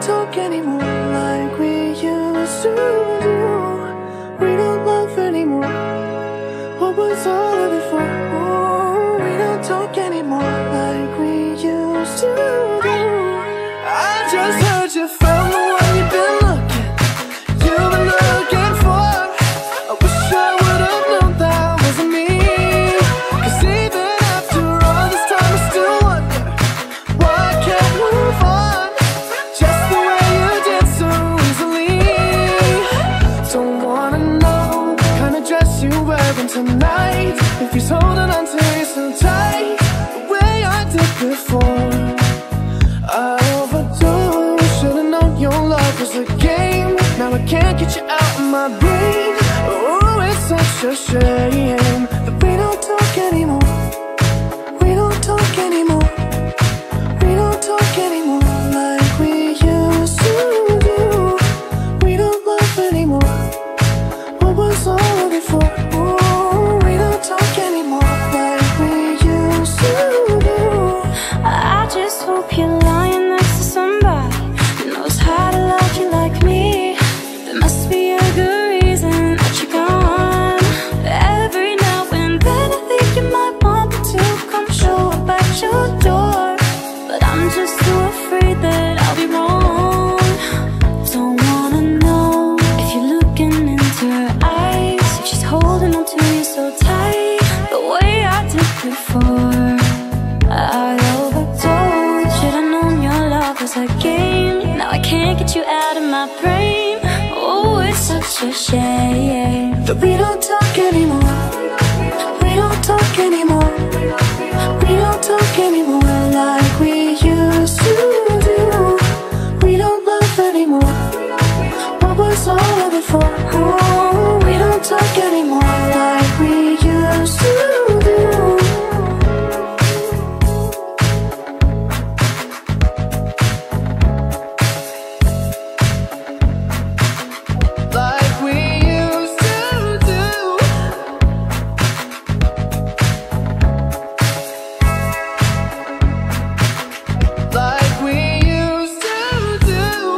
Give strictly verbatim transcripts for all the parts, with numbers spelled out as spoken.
talk anymore like we used to do. We don't love anymore. What was all of it for? Ooh, we don't talk anymore like we used to do. I just heard you found the one you've been looking, you've been looking for. I wish I would have known that wasn't me. Cause even after all this time I still wonder why I can't move on just the way you did so easily. Don't wanna know what kind of dress you're wearing tonight, if he's holding on to you so tight the way I did before. I overdosed, should've known your love was a game. Now I can't get you out of my brain. Oh, it's such a shame that we don't talk anymore. We don't talk anymore. We don't talk anymore like we used to do. We don't love anymore. What was all of it for? Ooh, we don't talk anymore like we used to do. I just hope you're lying next to somebody who knows how to love you like me. There must be a good reason that you're gone. Every now and then I think you might want me to come show up at your door, but I'm just too afraid that I'll be wrong. Don't wanna know if you're looking into her eyes, if she's holding on to you so tight the way I did before. I overdosed, should've known your love was a game. Now I can't get you out of my brain. Oh, it's such a shame That we don't talk anymore. We don't talk anymore. We don't talk anymore like we used to do. We don't love anymore. What was all of it for? Oh, we don't talk anymore like we used to do. Like we used to do. Like we used to do.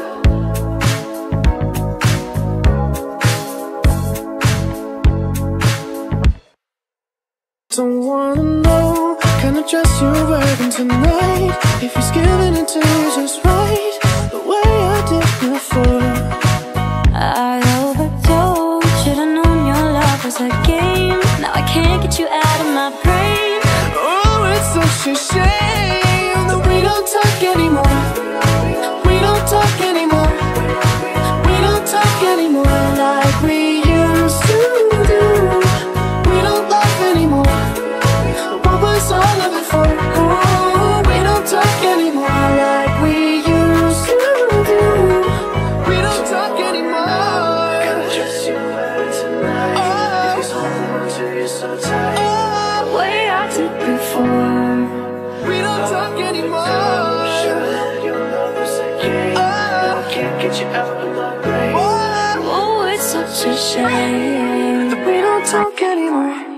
Don't wanna know what kind of dress you're wearing tonight, if he's giving it to you just right the way I did before. I overdosed, should've known your love was a game. Now I can't get you out of my brain. Oh, it's such a shame that we don't talk anymore. We don't talk anymore. We don't talk anymore like we used to do. We don't love anymore. What was all of it for? Oh, we don't talk anymore like we used to do. We don't talk anymore. Just you tonight. Oh, if he's holding on to you so tight. The way I did before. We don't talk anymore. Sure, your love is a game. I can't get you out of my brain. Oh, it's such a shame That we don't talk anymore.